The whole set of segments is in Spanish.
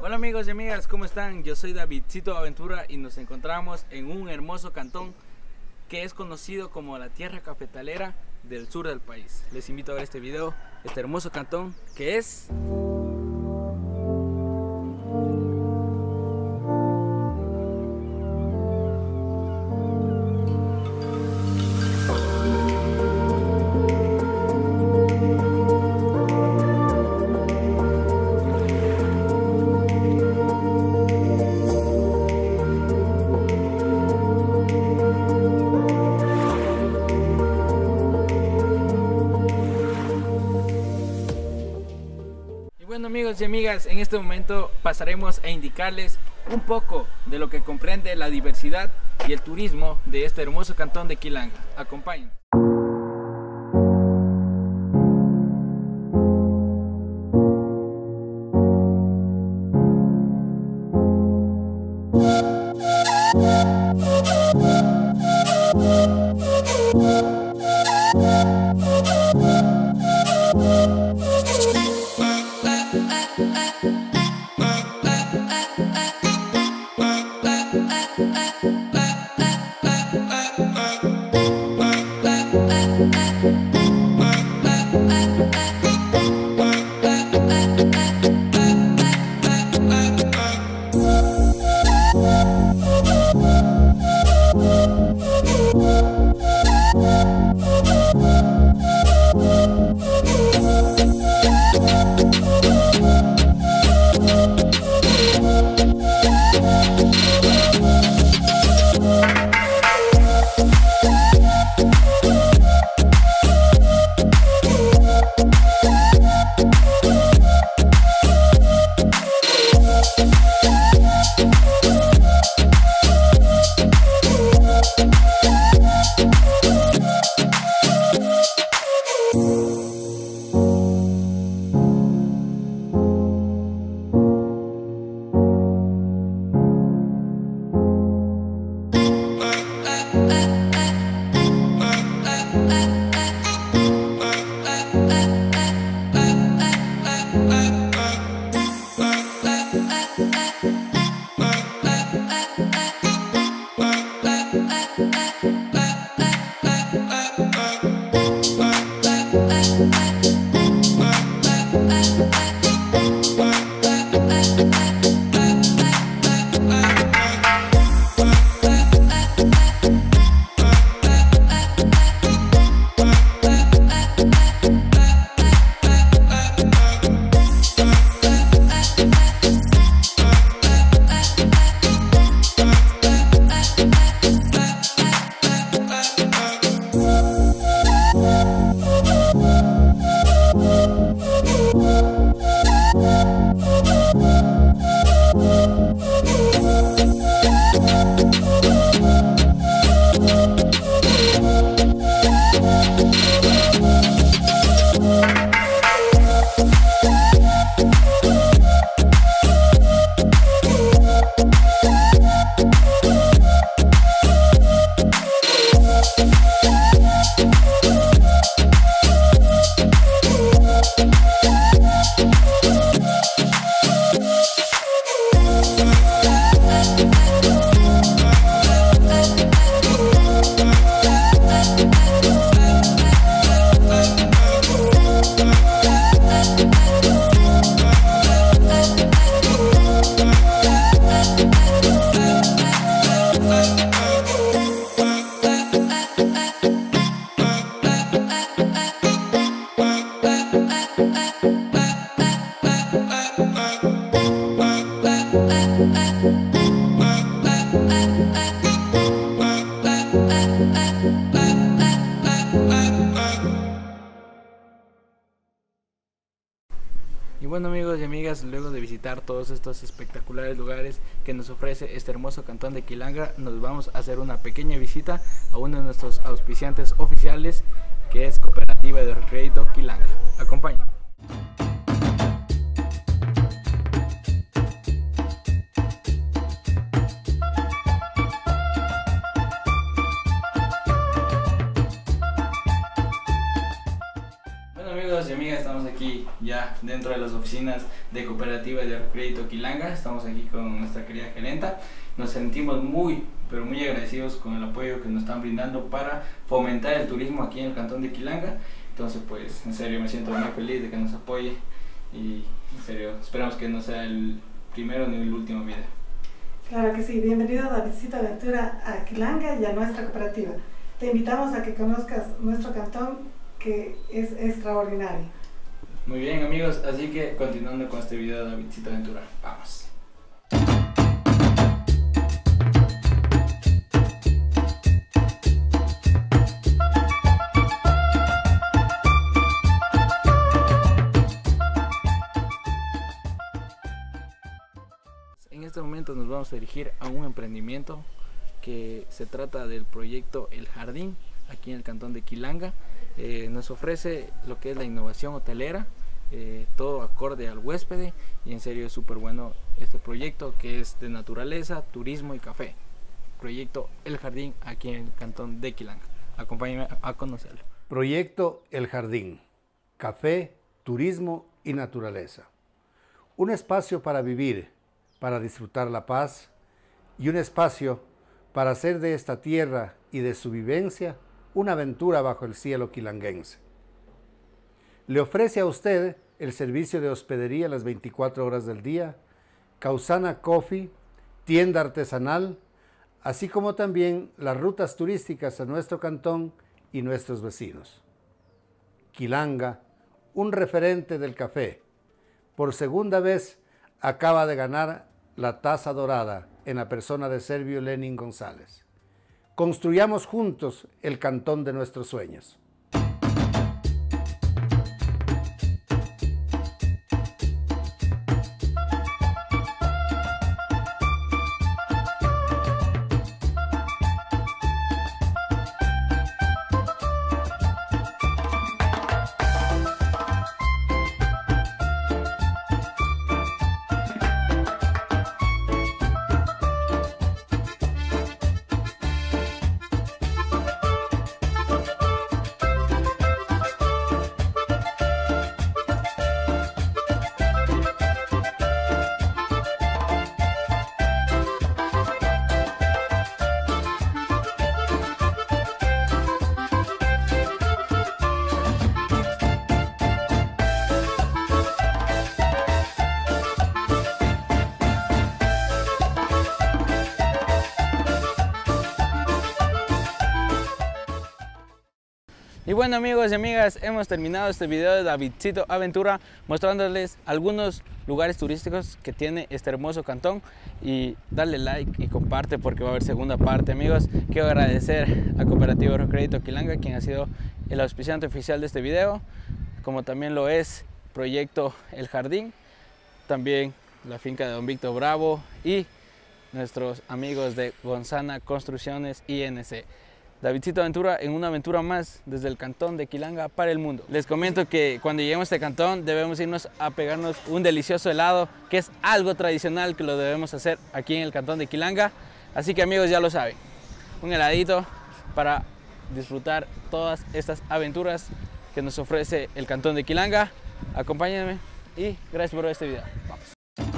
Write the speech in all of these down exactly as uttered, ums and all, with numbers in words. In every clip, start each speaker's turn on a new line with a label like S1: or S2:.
S1: Hola amigos y amigas, ¿cómo están? Yo soy Davidcito Aventura y nos encontramos en un hermoso cantón que es conocido como la tierra cafetalera del sur del país. Les invito a ver este video, este hermoso cantón que es... Bueno amigos y amigas, en este momento pasaremos a indicarles un poco de lo que comprende la diversidad y el turismo de este hermoso cantón de Quilanga. Acompáñenme. Y bueno amigos y amigas, luego de visitar todos estos espectaculares lugares que nos ofrece este hermoso cantón de Quilanga, nos vamos a hacer una pequeña visita a uno de nuestros auspiciantes oficiales, que es Cooperativa de Crédito Quilanga. Acompáñenme. Bueno amigos y amigas, estamos aquí ya dentro dentro de las oficinas de Cooperativa de Crédito Quilanga. Estamos aquí con nuestra querida gerenta. Nos sentimos muy, pero muy agradecidos con el apoyo que nos están brindando para fomentar el turismo aquí en el cantón de Quilanga. Entonces, pues, en serio, me siento muy feliz de que nos apoye y, en serio, esperamos que no sea el primero ni el último video.
S2: Claro que sí, bienvenido a Davidcito Aventura a Quilanga y a nuestra cooperativa. Te invitamos a que conozcas nuestro cantón, que es extraordinario.
S1: Muy bien, amigos, así que continuando con este video de Davidcito Aventura, vamos. En este momento nos vamos a dirigir a un emprendimiento que se trata del proyecto El Jardín, aquí en el cantón de Quilanga. Eh, nos ofrece lo que es la innovación hotelera, eh, todo acorde al huésped, y en serio es súper bueno este proyecto, que es de naturaleza, turismo y café. Proyecto El Jardín, aquí en el cantón de Quilanga. Acompáñenme a conocerlo.
S3: Proyecto El Jardín, café, turismo y naturaleza. Un espacio para vivir, para disfrutar la paz, y un espacio para hacer de esta tierra y de su vivencia una aventura bajo el cielo quilanguense. Le ofrece a usted el servicio de hospedería las veinticuatro horas del día, Causana Coffee, tienda artesanal, así como también las rutas turísticas a nuestro cantón y nuestros vecinos. Quilanga, un referente del café, por segunda vez acaba de ganar la Taza Dorada en la persona de Servio Lenin González. Construyamos juntos el cantón de nuestros sueños.
S1: Y bueno, amigos y amigas, hemos terminado este video de Davidcito Aventura mostrándoles algunos lugares turísticos que tiene este hermoso cantón, y dale like y comparte porque va a haber segunda parte. Amigos, quiero agradecer a Cooperativa Crédito Quilanga, quien ha sido el auspiciante oficial de este video, como también lo es Proyecto El Jardín, también la finca de Don Víctor Bravo y nuestros amigos de Gonzana Construcciones I N C. Davidcito Aventura en una aventura más desde el cantón de Quilanga para el mundo. Les comento que cuando lleguemos a este cantón debemos irnos a pegarnos un delicioso helado, que es algo tradicional que lo debemos hacer aquí en el cantón de Quilanga. Así que, amigos, ya lo saben, un heladito para disfrutar todas estas aventuras que nos ofrece el cantón de Quilanga. Acompáñenme y gracias por ver este video. Vamos.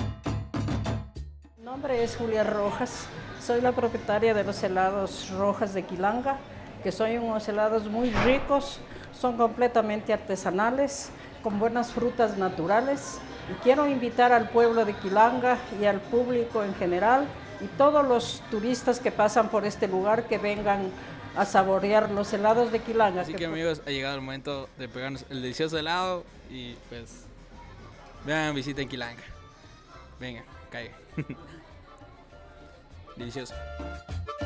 S4: Mi nombre es Julia Rojas. Soy la propietaria de los helados Rojas de Quilanga, que son unos helados muy ricos, son completamente artesanales, con buenas frutas naturales. Y quiero invitar al pueblo de Quilanga y al público en general y todos los turistas que pasan por este lugar que vengan a saborear los helados de Quilanga.
S1: Así que, amigos, ha llegado el momento de pegarnos el delicioso helado y pues vean, visiten Quilanga. Venga, caigan. Delicioso.